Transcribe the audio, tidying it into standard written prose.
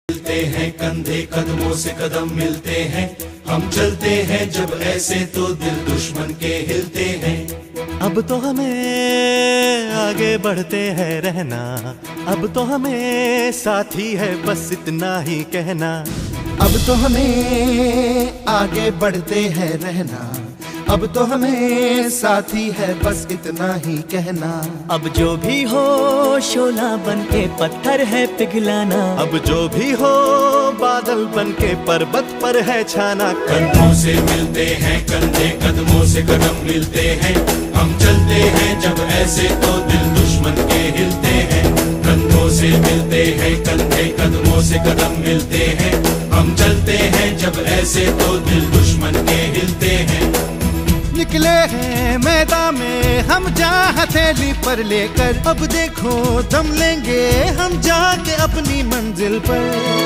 मिलते हैं, कंधे कदमों से कदम मिलते हैं। हम चलते हैं जब ऐसे तो दिल दुश्मन के हिलते हैं। अब तो हमें आगे बढ़ते हैं रहना, अब तो हमें साथी है बस इतना ही कहना। अब तो हमें आगे बढ़ते हैं रहना, अब तो हमें साथी है बस इतना ही कहना। अब जो भी हो शोला बन के पत्थर है पिघलाना, अब जो भी हो बादल बन के पर्वत पर है छाना। कंधों से मिलते हैं, कंधे कदमों से कदम मिलते हैं। हम चलते हैं जब ऐसे तो दिल दुश्मन के हिलते हैं। कंधों से मिलते हैं, कंधे कदमों से कदम मिलते हैं। हम चलते हैं जब ऐसे तो दिल दुश्मन के हिलते हैं। निकले हैं मैदान में हम जा हथेली पर लेकर, अब देखो दम लेंगे हम जाके अपनी मंजिल पर।